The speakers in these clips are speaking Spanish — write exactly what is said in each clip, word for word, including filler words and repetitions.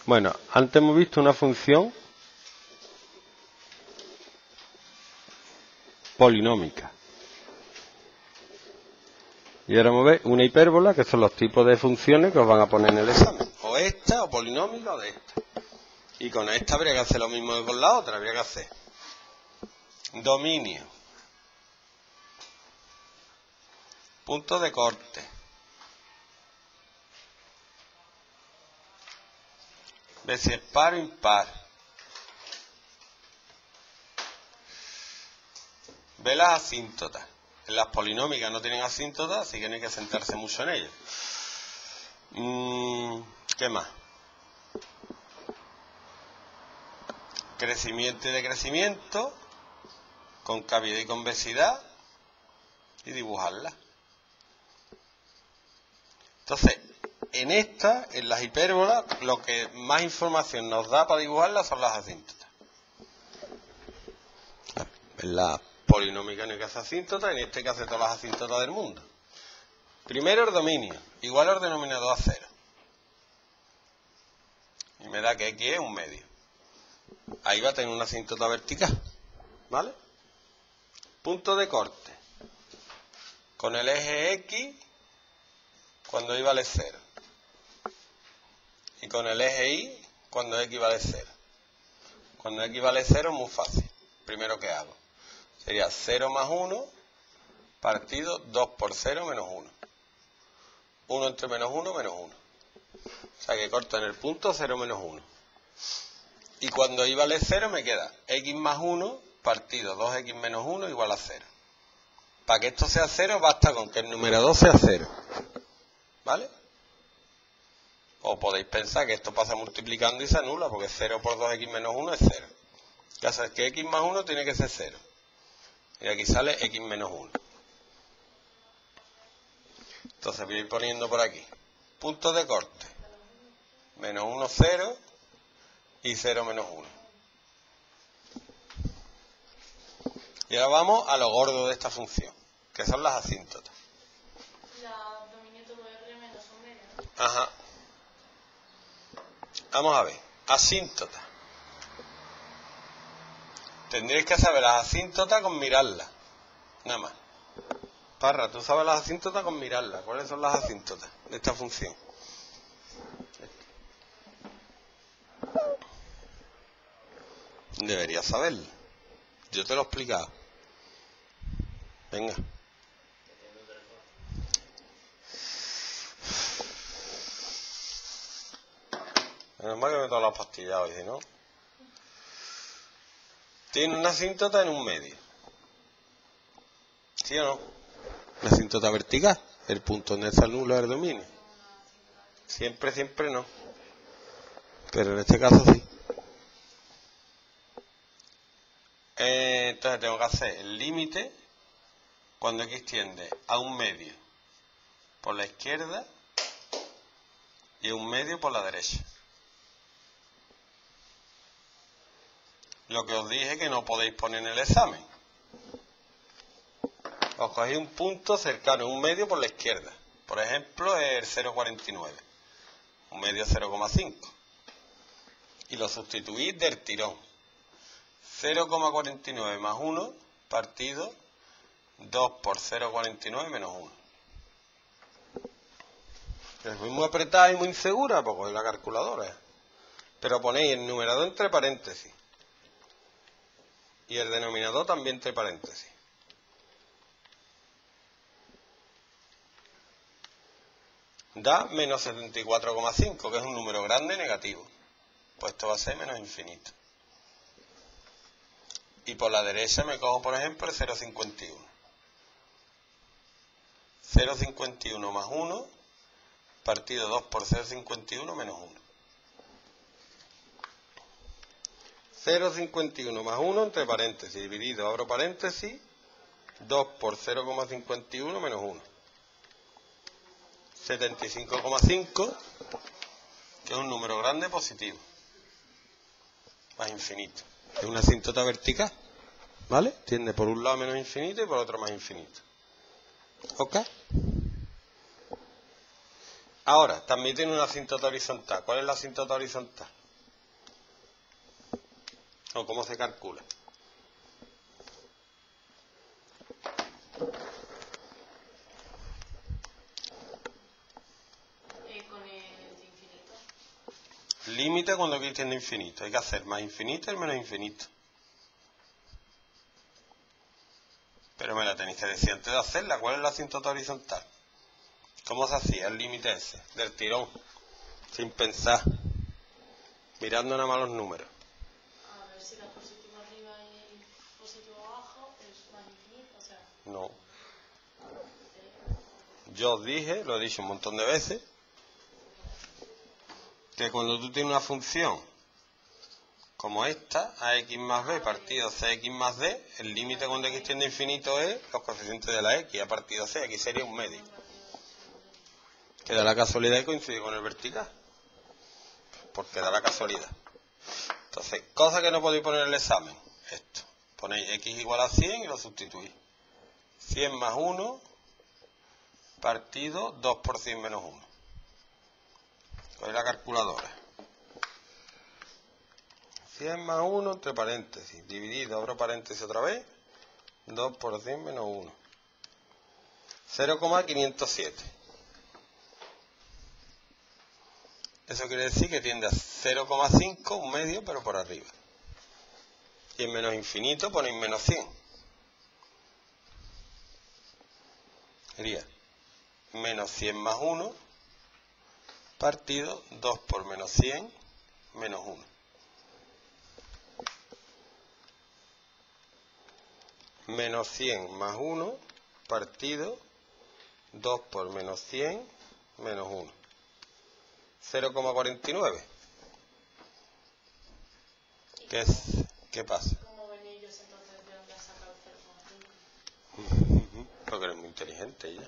Bueno, antes hemos visto una función polinómica. Y ahora vamos a ver una hipérbola, que son los tipos de funciones que os van a poner en el examen. O esta, o polinómica, o de esta. Y con esta habría que hacer lo mismo que con la otra. Habría que hacer dominio, punto de corte, ver si es par o impar, ver las asíntotas. En las polinómicas no tienen asíntotas, así que no hay que centrarse mucho en ellas. Mm, ¿Qué más? Crecimiento y decrecimiento, concavidad y convexidad, y dibujarla. Entonces, en esta, en las hipérbolas, lo que más información nos da para dibujarlas son las asíntotas. En la polinómica no hay que hacer asíntotas, en este hay que hacer todas las asíntotas del mundo. Primero el dominio, igual al denominador a cero. Y me da que X es un medio. Ahí va a tener una asíntota vertical, ¿vale? Punto de corte. Con el eje X, cuando Y vale cero. Y con el eje Y, cuando X vale cero. Cuando X vale cero es muy fácil. Primero que hago. Sería cero más uno partido dos por cero menos uno. uno entre menos uno, menos uno. O sea que corto en el punto cero menos uno. Y cuando Y vale cero me queda X más uno partido dos X menos uno igual a cero. Para que esto sea cero basta con que el numerador sea cero. ¿Vale? O podéis pensar que esto pasa multiplicando y se anula, porque cero por dos X menos uno es cero. Ya sabes que X más uno tiene que ser cero. Y aquí sale X menos uno. Entonces voy a ir poniendo por aquí. Punto de corte. Menos uno, cero. Y cero menos uno. Y ahora vamos a lo gordo de esta función, que son las asíntotas. La dominio todo R menos un medio, ¿no? Ajá. Vamos a ver. Asíntota. Tendréis que saber las asíntotas con mirarlas. Nada más. Parra, tú sabes las asíntotas con mirarlas. ¿Cuáles son las asíntotas de esta función? Deberías saberlo. Yo te lo he explicado. Venga. Menos mal que me he tomado las pastillas hoy, si no. Tiene una asíntota en un medio. ¿Sí o no? Una asíntota vertical. El punto donde se anula el dominio. Siempre, siempre no. Pero en este caso sí. Eh, entonces tengo que hacer el límite cuando X tiende a un medio por la izquierda y a un medio por la derecha. Lo que os dije que no podéis poner en el examen. Os cogéis un punto cercano a un medio por la izquierda. Por ejemplo, el cero coma cuarenta y nueve. Un medio cero coma cinco. Y lo sustituís del tirón. cero coma cuarenta y nueve más uno partido dos por cero coma cuarenta y nueve menos uno. Es muy apretada y muy insegura, pues cogéis la calculadora. Pero ponéis el numerador entre paréntesis. Y el denominador también entre paréntesis. Da menos setenta y cuatro coma cinco, que es un número grande negativo. Pues esto va a ser menos infinito. Y por la derecha me cojo, por ejemplo, el cero coma cincuenta y uno. cero coma cincuenta y uno más uno partido dos por cero coma cincuenta y uno menos uno. cero coma cincuenta y uno más uno entre paréntesis, dividido, abro paréntesis, dos por cero coma cincuenta y uno menos uno. setenta y cinco coma cinco, que es un número grande positivo. Más infinito. Es una asíntota vertical, ¿vale? Tiende por un lado menos infinito y por otro más infinito. ¿Ok? Ahora, también tiene una asíntota horizontal. ¿Cuál es la asíntota horizontal? ¿O cómo se calcula? Eh, con el infinito. Límite cuando x tiende a infinito. Hay que hacer más infinito y menos infinito. Pero me la tenéis que decir antes de hacerla. ¿Cuál es la asíntota horizontal? ¿Cómo se hacía el límite ese? Del tirón. Sin pensar. Mirando nada más los números. A ver si la positivo arriba y el positivo abajo es más infinito, o sea. No. eh, Yo os dije, lo he dicho un montón de veces, que cuando tú tienes una función como esta, ax más b partido cx más d, el límite cuando x tiende a infinito es los coeficientes de la x a partido c. Aquí sería un medio. Que da la casualidad y coincide con el vertical. Porque da la casualidad. Entonces, cosa que no podéis poner en el examen. Esto. Ponéis x igual a cien y lo sustituís. cien más uno partido dos por cien menos uno. Cogéis la calculadora. cien más uno entre paréntesis. Dividido, abro paréntesis otra vez. dos por cien menos uno. cero coma quinientos siete. Eso quiere decir que tiende a cero coma cinco, un medio, pero por arriba. Y en menos infinito ponéis menos cien. Sería menos cien más uno partido dos por menos cien menos uno. Menos cien más uno partido dos por menos cien menos uno. cero coma cuarenta y nueve. ¿Qué es? ¿Qué pasa? ¿Cómo ven ellos entonces de dónde han sacado el cero coma cinco? Porque eres muy inteligente ella.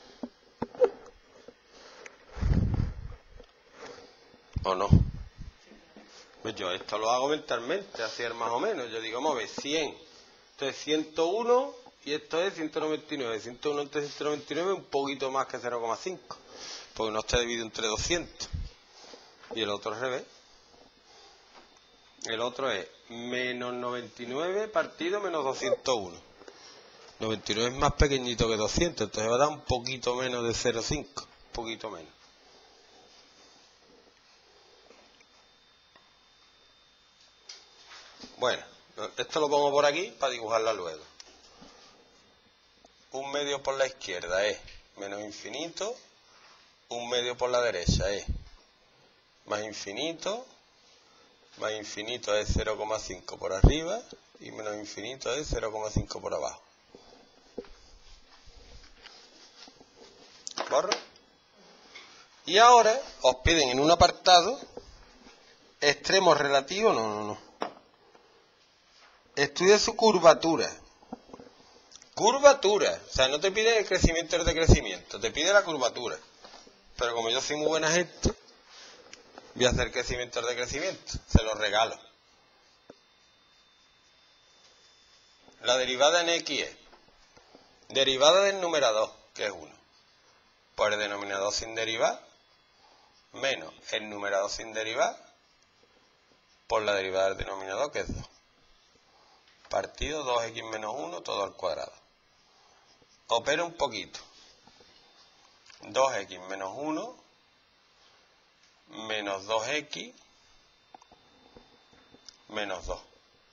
¿O no? Pues yo esto lo hago mentalmente, así es más o menos. Yo digo, vamos a ver, cien. Esto es ciento uno y esto es ciento noventa y nueve. ciento uno entre ciento noventa y nueve es un poquito más que cero coma cinco. Porque no está dividido entre doscientos. Y el otro al revés. El otro es menos noventa y nueve partido menos doscientos uno. noventa y nueve es más pequeñito que doscientos, entonces va a dar un poquito menos de cero coma cinco. Un poquito menos. Bueno, esto lo pongo por aquí para dibujarla luego. Un medio por la izquierda es menos infinito. Un medio por la derecha es más infinito. Más infinito es cero coma cinco por arriba y menos infinito es cero coma cinco por abajo. ¿Borro? Y ahora os piden en un apartado extremos relativos, no, no, no. Estudia su curvatura. Curvatura. O sea, no te pide el crecimiento y el decrecimiento, te pide la curvatura. Pero como yo soy muy buena gente, voy a hacer crecimiento y decrecimiento. Se lo regalo. La derivada en x es derivada del numerador, que es uno, por el denominador sin derivar, menos el numerador sin derivar, por la derivada del denominador, que es dos. Partido dos x menos uno, todo al cuadrado. Opero un poquito. dos x menos uno, menos dos x, menos dos.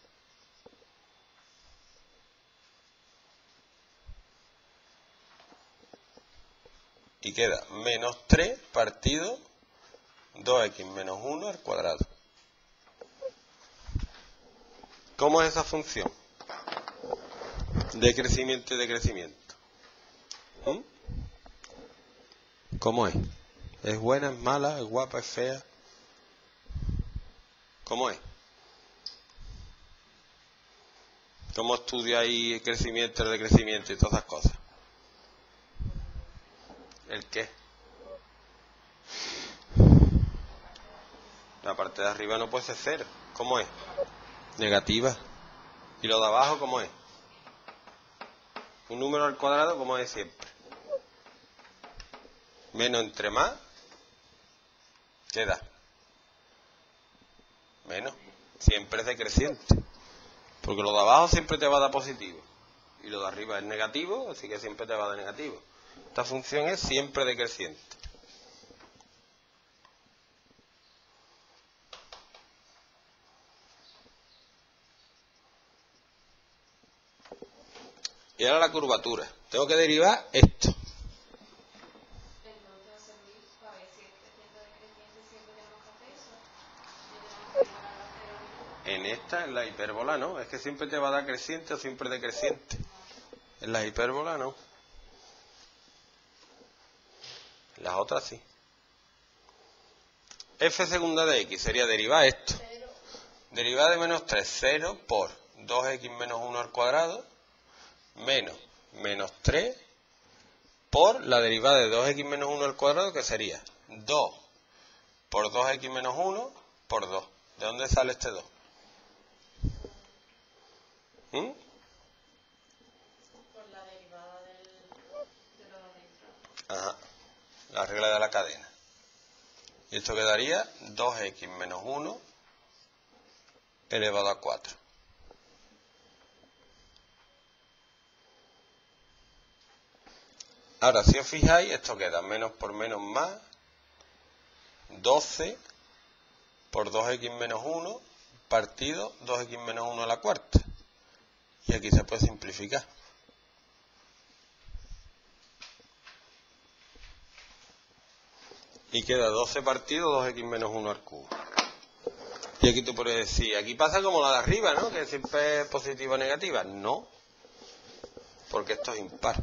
Y queda menos tres partido dos x menos uno al cuadrado. ¿Cómo es esa función de crecimiento y decrecimiento? ¿Mm? ¿Cómo es? ¿Es buena, es mala, es guapa, es fea? ¿Cómo es? ¿Cómo estudia ahí el crecimiento, el decrecimiento y todas esas cosas? ¿El qué? La parte de arriba no puede ser cero. ¿Cómo es? Negativa. ¿Y lo de abajo cómo es? Un número al cuadrado como es siempre. Menos entre más ¿Qué da? Menos. Siempre es decreciente. Porque lo de abajo siempre te va a dar positivo. Y lo de arriba es negativo, así que siempre te va a dar negativo. Esta función es siempre decreciente. Y ahora la curvatura. Tengo que derivar esto. En esta, en la hipérbola, no. Es que siempre te va a dar creciente o siempre decreciente. En la hipérbola, no. En las otras, sí. F segunda de x sería derivar esto. Derivar de menos tres, cero por dos equis menos uno al cuadrado menos menos tres por la derivada de dos equis menos uno al cuadrado, que sería dos por dos equis menos uno por dos. ¿De dónde sale este dos? ¿Mm? Por la derivada del, de lo neutral. Ajá, la regla de la cadena. Y esto quedaría dos equis menos uno elevado a cuatro. Ahora, si os fijáis, esto queda menos por menos más, doce por dos equis menos uno partido dos equis menos uno a la cuarta. Y aquí se puede simplificar. Y queda doce partido dos equis menos uno al cubo. Y aquí tú puedes decir, aquí pasa como la de arriba, ¿no? Que siempre es positiva o negativa. No, porque esto es impar.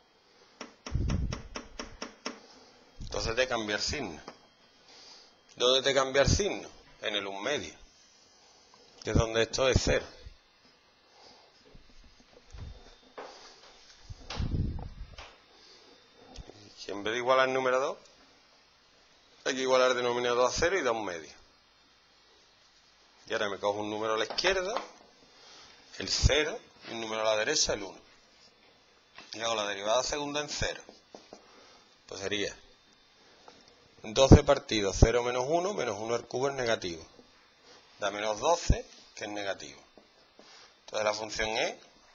Entonces te cambia el signo. ¿Dónde te cambia el signo? En el un medio, que es donde esto es cero. Y en vez de igualar el numerador, hay que igualar el denominador a cero y da un medio. Y ahora me cojo un número a la izquierda, el cero, y un número a la derecha, el uno. Y hago la derivada segunda en cero. Pues sería doce partido cero menos uno, menos uno al cubo es negativo. Da menos doce, que es negativo. Entonces la función es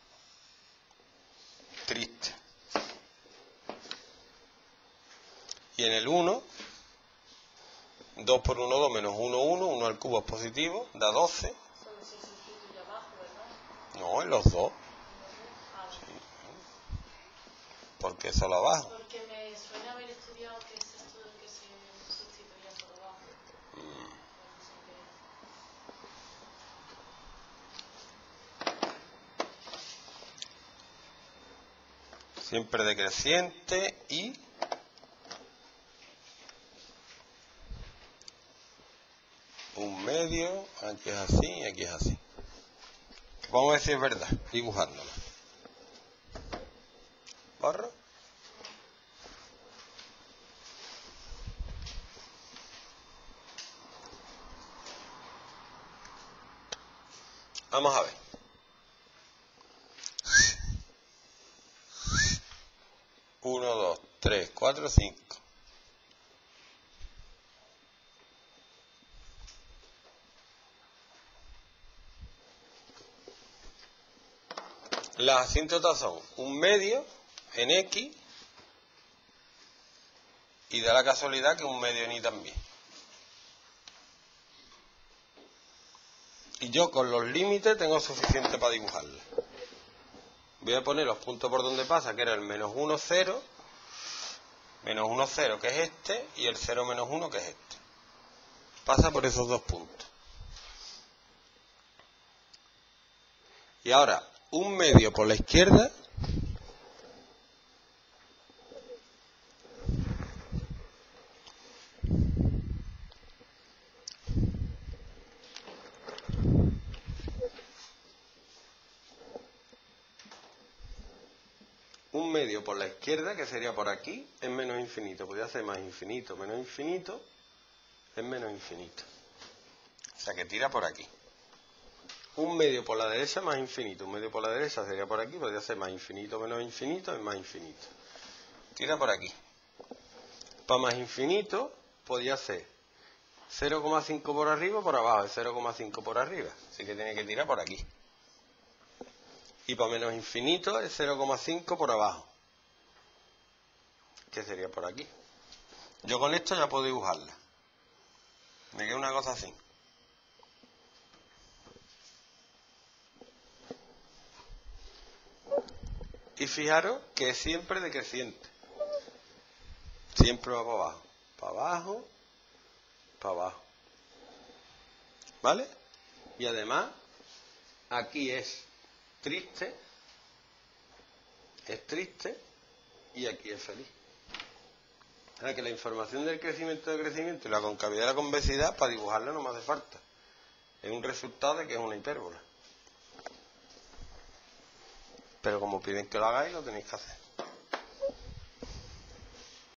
triste. Y en el uno, dos por uno, dos, menos uno, uno, uno al cubo es positivo, da doce. Solo se sustituye abajo, ¿verdad? No, en los dos. Ah, Sí. ¿Por qué solo abajo? porque me suena haber estudiado que es esto de que se sustituía solo abajo. Mm. Siempre decreciente y un medio, aquí es así y aquí es así. Vamos a ver si es verdad, dibujándolo. ¿Borro? Vamos a ver. uno, dos, tres, cuatro, cinco. Las asíntotas son un medio en X y da la casualidad que un medio en Y también. Y yo con los límites tengo suficiente para dibujarla. Voy a poner los puntos por donde pasa, que era el menos uno, cero, menos uno, cero, que es este, y el cero menos uno, que es este. Pasa por esos dos puntos. Y ahora, un medio por la izquierda un medio por la izquierda, que sería por aquí, es menos infinito. Podría ser más infinito, menos infinito, es menos infinito. O sea que tira por aquí. Un medio por la derecha más infinito. Un medio por la derecha sería por aquí, podría ser más infinito, menos infinito, es más infinito. Tira por aquí. Para más infinito, podría ser cero coma cinco por arriba o por abajo, es cero coma cinco por arriba, así que tiene que tirar por aquí. Y para menos infinito es cero coma cinco por abajo, que sería por aquí. Yo con esto ya puedo dibujarla. Me queda una cosa así. Y fijaros que es siempre decreciente. Siempre va para abajo. Para abajo, para abajo. ¿Vale? Y además, aquí es triste, es triste, y aquí es feliz. O sea que la información del crecimiento de crecimiento y la concavidad de la convexidad, para dibujarla no me hace falta. Es un resultado de que es una hipérbola. Pero como piden que lo hagáis, lo tenéis que hacer.